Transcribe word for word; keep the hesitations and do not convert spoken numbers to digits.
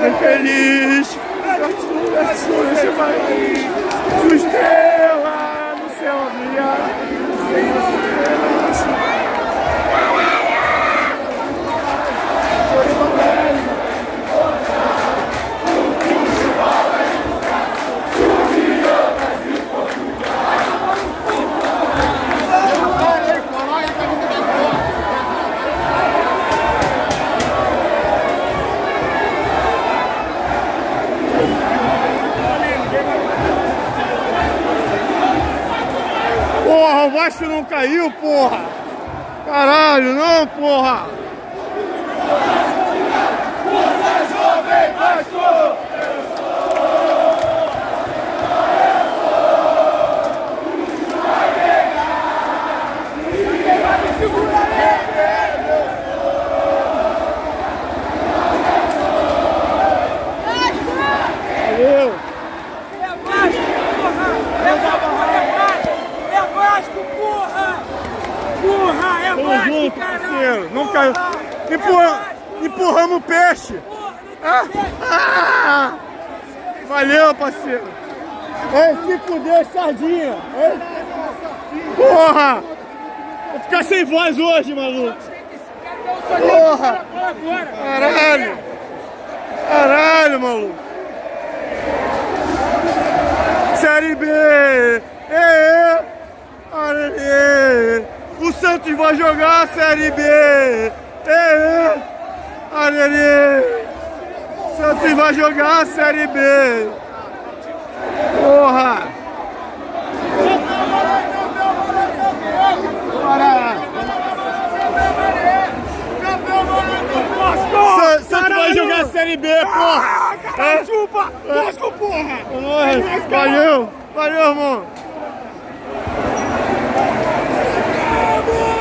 Vai feliz. Você vai sua estrela no céu brilhar. Porra, o Vasco não caiu, porra! Caralho, não, porra! Força Jovem Vasco! Valeu! Porra, é Tamo junto, parceiro. Não caiu. Empurra, empurramos o peixe. Ah, ah, valeu, parceiro. Ei, se fuder, sardinha. Ei. Porra! Vou ficar sem voz hoje, maluco. Porra! Caralho! Caralho, maluco. Série B! É, Arerê! O Santos vai jogar a Série B! É, Arerê! O Santos vai jogar a Série B! Porra! Santos vai jogar a Série B, porra! Caralho, chupa! Vasco, porra! Valeu! Valeu, irmão! Vamos!